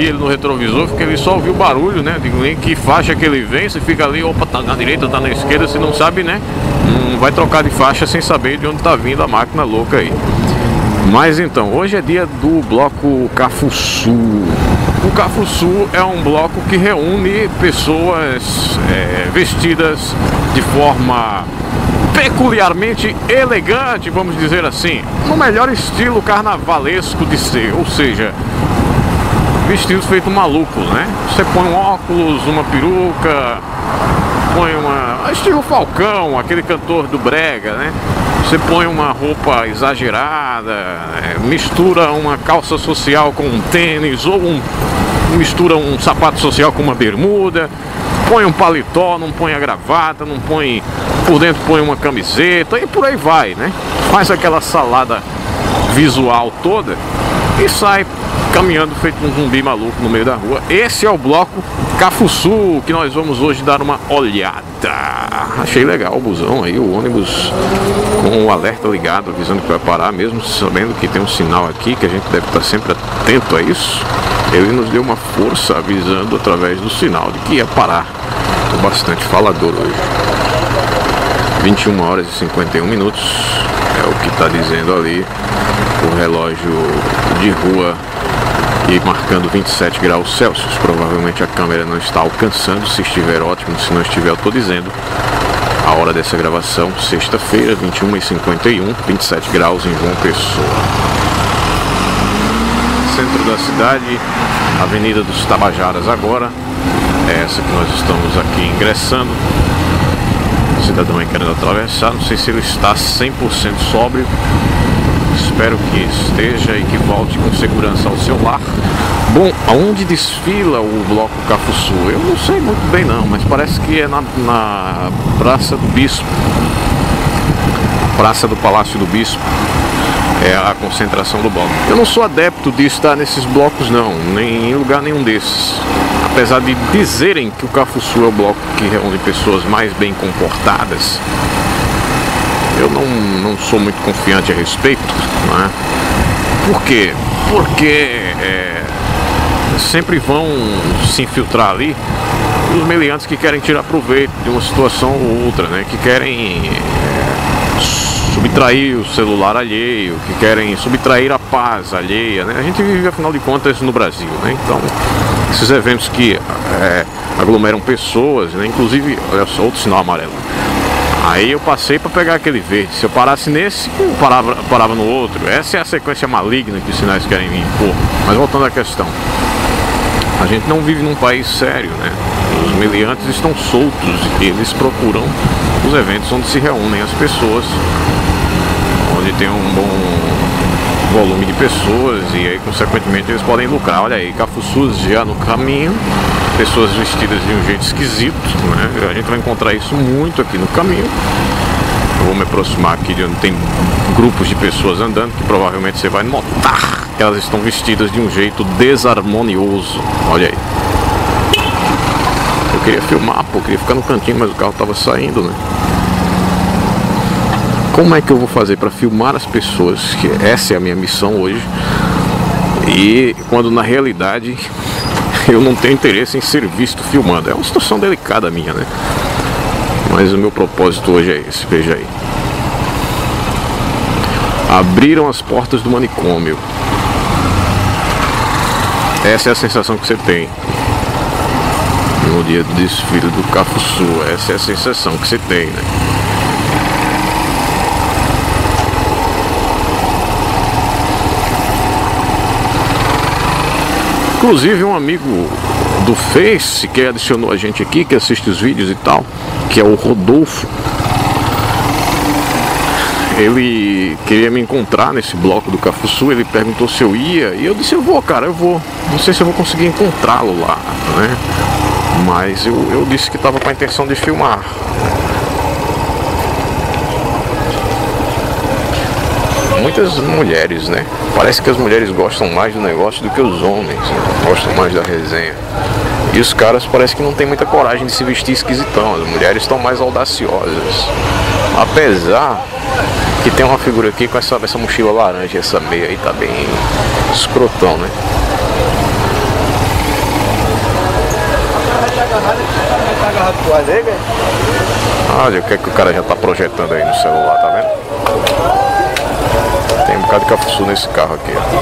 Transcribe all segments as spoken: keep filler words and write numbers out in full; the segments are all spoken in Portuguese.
vi ele no retrovisor, porque ele só ouviu o barulho, né? Digo, nem que faixa que ele vem, você fica ali, opa, tá na direita, tá na esquerda, você não sabe, né? Não vai trocar de faixa sem saber de onde tá vindo a máquina louca aí. Mas então, hoje é dia do bloco Cafuçu. O Cafuçu é um bloco que reúne pessoas é, vestidas de forma peculiarmente elegante, vamos dizer assim, no melhor estilo carnavalesco de ser, ou seja, vestidos feito malucos, né? Você põe um óculos, uma peruca, põe uma... estilo Falcão, aquele cantor do brega, né? Você põe uma roupa exagerada, é, mistura uma calça social com um tênis, ou um, mistura um sapato social com uma bermuda, põe um paletó, não põe a gravata, não põe... por dentro põe uma camiseta e por aí vai, né? Faz aquela salada visual toda e sai caminhando feito um zumbi maluco no meio da rua. Esse é o bloco Cafuçu que nós vamos hoje dar uma olhada. Achei legal o busão aí, o ônibus com o alerta ligado, avisando que vai parar, mesmo sabendo que tem um sinal aqui, que a gente deve estar sempre atento a isso. Ele nos deu uma força avisando através do sinal de que ia parar. Tô bastante falador hoje. vinte e uma horas e cinquenta e um minutos é o que está dizendo ali o relógio de rua, e marcando vinte e sete graus Celsius. Provavelmente a câmera não está alcançando, se estiver ótimo, se não estiver eu estou dizendo a hora dessa gravação, sexta-feira, vinte e uma e cinquenta e um, vinte e sete graus em João Pessoa. Centro da cidade, Avenida dos Tabajaras agora, é essa que nós estamos aqui ingressando. O cidadão aí querendo atravessar, não sei se ele está cem por cento sóbrio, espero que esteja e que volte com segurança ao seu lar. Bom, aonde desfila o bloco Cafuçu? Eu não sei muito bem não, mas parece que é na, na Praça do Bispo, Praça do Palácio do Bispo, é a concentração do bloco. Eu não sou adepto de estar nesses blocos não, nem em lugar nenhum desses. Apesar de dizerem que o Cafuçu é o bloco que reúne pessoas mais bem comportadas, eu não, não sou muito confiante a respeito, não é? Por quê? Porque é, sempre vão se infiltrar ali os meliantes que querem tirar proveito de uma situação ou outra, né? Que querem é, subtrair o celular alheio, que querem subtrair a paz alheia, né? A gente vive, afinal de contas, no Brasil, né? Então, esses eventos que é, aglomeram pessoas, né? Inclusive, olha só, outro sinal amarelo. Aí eu passei para pegar aquele verde. Se eu parasse nesse, eu parava, parava no outro. Essa é a sequência maligna que os sinais querem me impor. Mas voltando à questão, a gente não vive num país sério, né? Os meliantes estão soltos e eles procuram os eventos onde se reúnem as pessoas, onde tem um bom volume de pessoas e aí consequentemente eles podem lucrar. Olha aí, Cafuçus já no caminho, pessoas vestidas de um jeito esquisito, né? A gente vai encontrar isso muito aqui no caminho. Eu vou me aproximar aqui de onde tem grupos de pessoas andando, que provavelmente você vai notar que elas estão vestidas de um jeito desarmonioso. Olha aí. Eu queria filmar, pô, eu queria ficar no cantinho, mas o carro estava saindo, né? Como é que eu vou fazer para filmar as pessoas, que essa é a minha missão hoje, e quando na realidade eu não tenho interesse em ser visto filmando? É uma situação delicada minha, né? Mas o meu propósito hoje é esse, veja aí. Abriram as portas do manicômio. Essa é a sensação que você tem no dia do desfile do Cafuçu. Essa é a sensação que você tem, né? Inclusive um amigo do Face que adicionou a gente aqui, que assiste os vídeos e tal, que é o Rodolfo, ele queria me encontrar nesse bloco do Cafuçu. Ele perguntou se eu ia e eu disse: eu vou, cara, eu vou. Não sei se eu vou conseguir encontrá-lo lá, né? Mas eu, eu disse que estava com a intenção de filmar. Muitas mulheres, né? Parece que as mulheres gostam mais do negócio do que os homens, né? Gostam mais da resenha. E os caras parece que não tem muita coragem de se vestir esquisitão. As mulheres estão mais audaciosas. Apesar que tem uma figura aqui com essa, essa mochila laranja, essa meia aí tá bem escrotão, né? Olha o que é que o cara já tá projetando aí no celular, tá vendo? Tem um bocado de cafuçu nesse carro aqui, ó.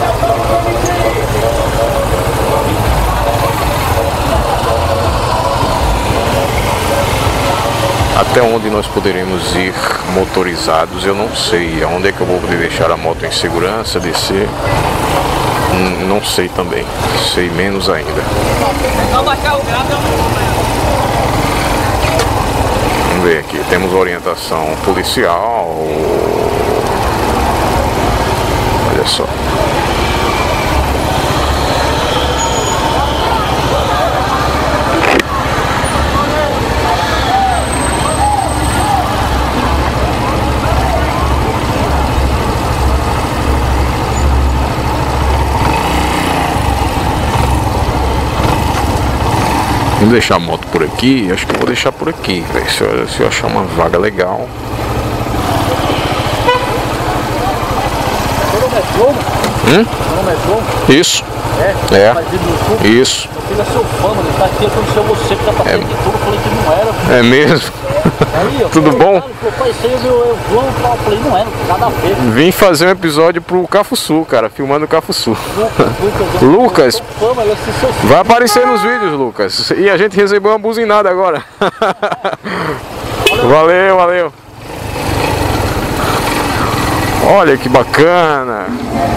Até onde nós poderemos ir motorizados, eu não sei. Aonde é que eu vou poder deixar a moto em segurança, descer? Hum, não sei também. Sei menos ainda. Vamos ver aqui. Temos orientação policial. Olha só. Vamos deixar a moto por aqui? Acho que eu vou deixar por aqui, véio. Se, eu, se eu achar uma vaga legal. Hum? Isso. É? É. Isso. Ele é seu fã, mano. Ele tá aqui, aconteceu você que tá fazendo aqui tudo. Eu falei que não era. É mesmo? Aí, eu Tudo falei, bom? Cara, eu falei, isso aí eu, eu, eu falei, não é, nada a ver. Vim fazer um episódio pro Cafuçu, cara, filmando o Cafuçu. Lucas, Lucas, fã, mas eu sou seu fã. vai aparecer nos vídeos, Lucas. E a gente recebeu uma buzinada agora. Valeu, valeu. Olha que bacana.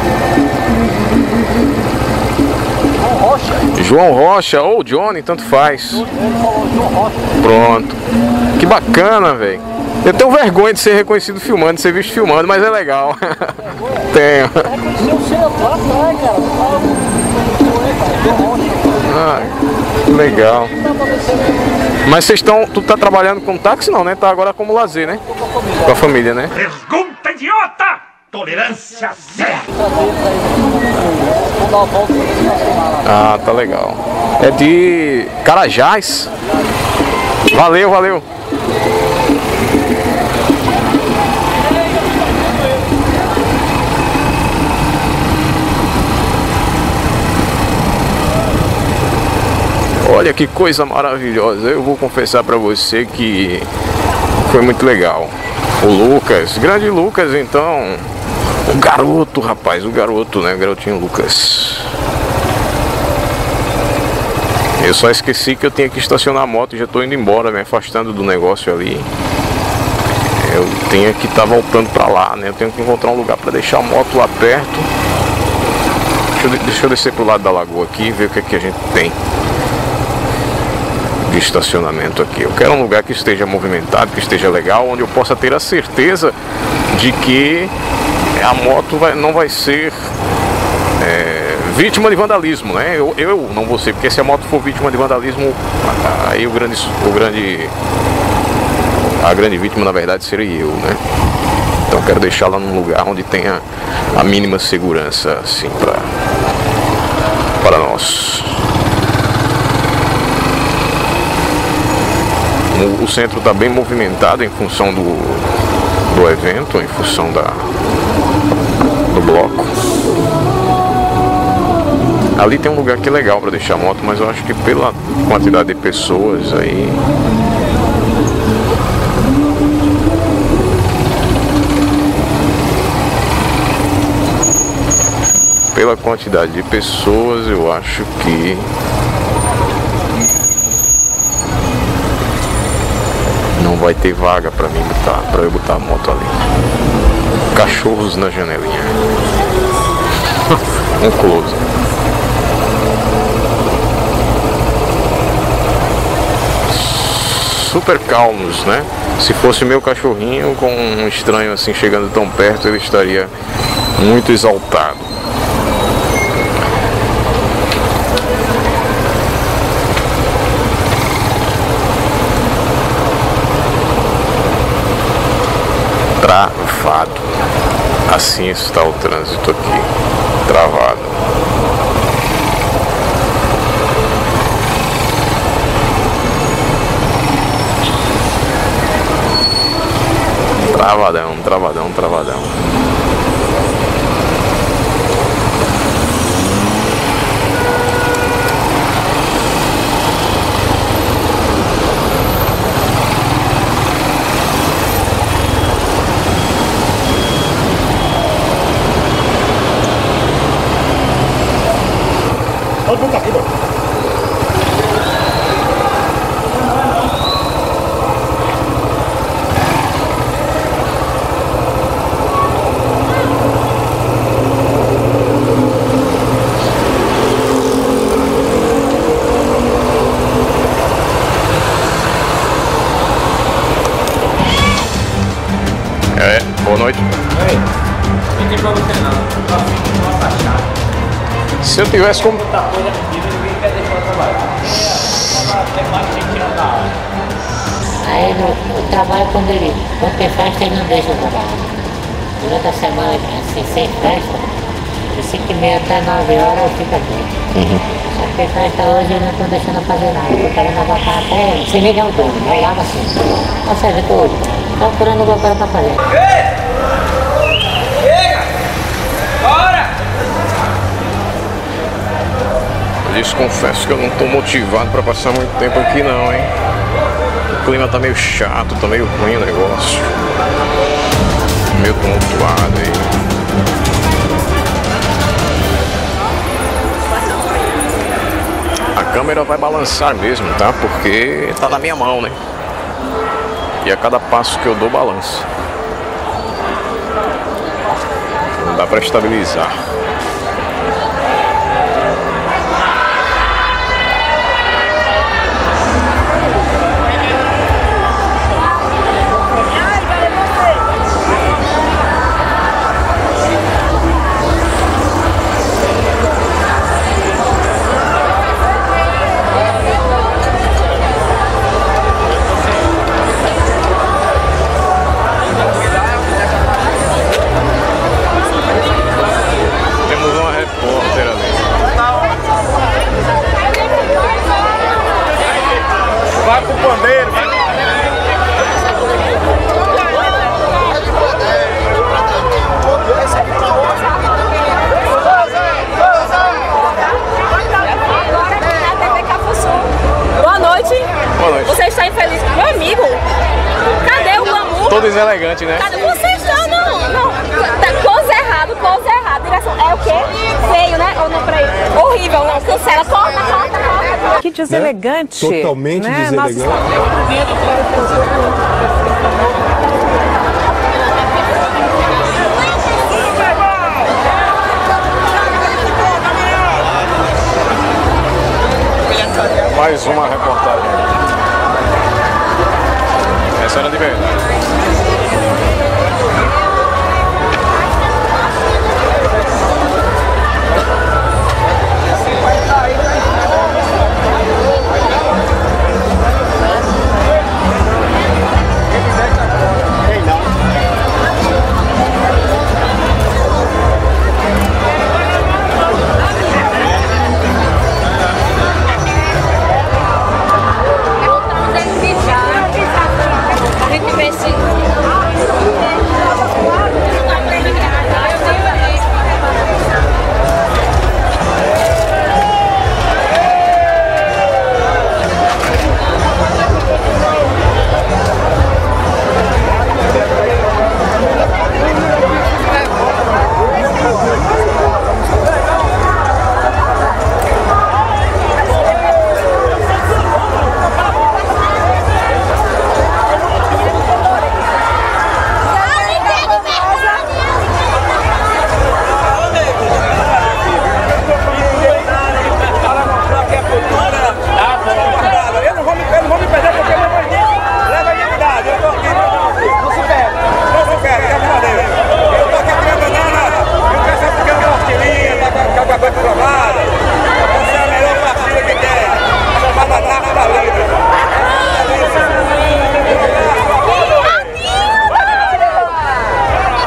Rocha. João Rocha ou Johnny, tanto faz. Ele falou João Rocha. Pronto. Que bacana, velho. Eu tenho vergonha de ser reconhecido filmando, de ser visto filmando, mas é legal. Tenho. Reconheceu você lá atrás, cara. João Rocha. Ah, que legal. Mas vocês estão. Tu tá trabalhando com táxi não, né? Tá agora como lazer, né? Com a família, né? Pergunta idiota! Tolerância zero! Vou dar uma volta pra estacionar lá. Ah, tá legal. É de Carajás. Valeu, valeu. Olha que coisa maravilhosa. Eu vou confessar pra você que foi muito legal. O Lucas, grande Lucas, então. O garoto, rapaz, o garoto, né? O garotinho Lucas. Eu só esqueci que eu tinha que estacionar a moto. Já estou indo embora, me afastando do negócio ali. Eu tenho que estar tá voltando para lá, né? Eu tenho que encontrar um lugar para deixar a moto lá perto. Deixa eu, deixa eu descer pro lado da lagoa aqui e ver o que é que a gente tem de estacionamento aqui. Eu quero um lugar que esteja movimentado, que esteja legal, onde eu possa ter a certeza de que a moto vai, não vai ser é, vítima de vandalismo, né? Eu, eu não vou ser, porque se a moto for vítima de vandalismo, aí o grande, o grande, a grande vítima na verdade seria eu, né? Então eu quero deixá-la num lugar onde tenha a mínima segurança, assim, para para nós. O centro está bem movimentado em função do, do evento, em função da, do bloco. Ali tem um lugar que é legal para deixar a moto, mas eu acho que pela quantidade de pessoas aí... Pela quantidade de pessoas, eu acho que... não vai ter vaga pra mim botar, pra eu botar a moto ali. Cachorros na janelinha. Um close. Super calmos, né? Se fosse meu cachorrinho com um estranho assim chegando tão perto, ele estaria muito exaltado. Travado. Assim está o trânsito aqui. Travado. Travadão, travadão, travadão. Olha o aqui, É, boa noite. Oi. Não tem pra você não. Eu fico uma fachada. Se eu tivesse como. Muita coisa pedindo, ninguém quer deixar trabalhar. Tem mais gente na aula. Aí no, no trabalho, quando ele quando tem festa, ele não deixa eu trabalhar. Durante a semana, assim, sem festa, de cinco e meia até nove horas eu fico aqui. Uhum. Só que tem festa hoje, eu não estou deixando fazer nada. Eu tô querendo aguentar até sem ligar o dono, vai lá assim. Ou seja, eu tô procurando alguma coisa pra fazer. Eu lhes confesso que eu não estou motivado para passar muito tempo aqui não, hein? O clima tá meio chato, tá meio ruim o negócio. Meio tumultuado aí. A câmera vai balançar mesmo, tá? Porque tá na minha mão, né? E a cada passo que eu dou, balança. Não dá para estabilizar. Vai pro pandeiro, vai. Boa noite. Boa noite. Você está infeliz com meu amigo? Cadê o glamour? Todo deselegante, né? Cadê? Você está, não, não. Tá close errado, close errado. Direção, é o quê? Feio, né? Ou não, peraí. Horrível, não. Cancela, corta, corta, corta. Que deselegante. Né? Totalmente né? deselegante. Mais uma reportagem. Essa era de verdade.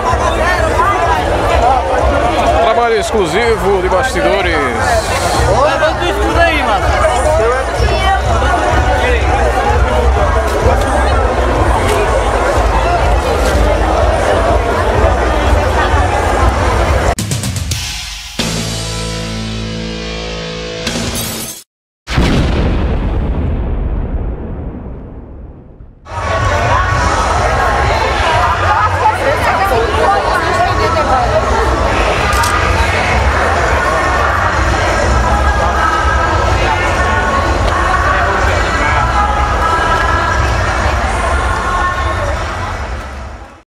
Exclusivo de bastidores.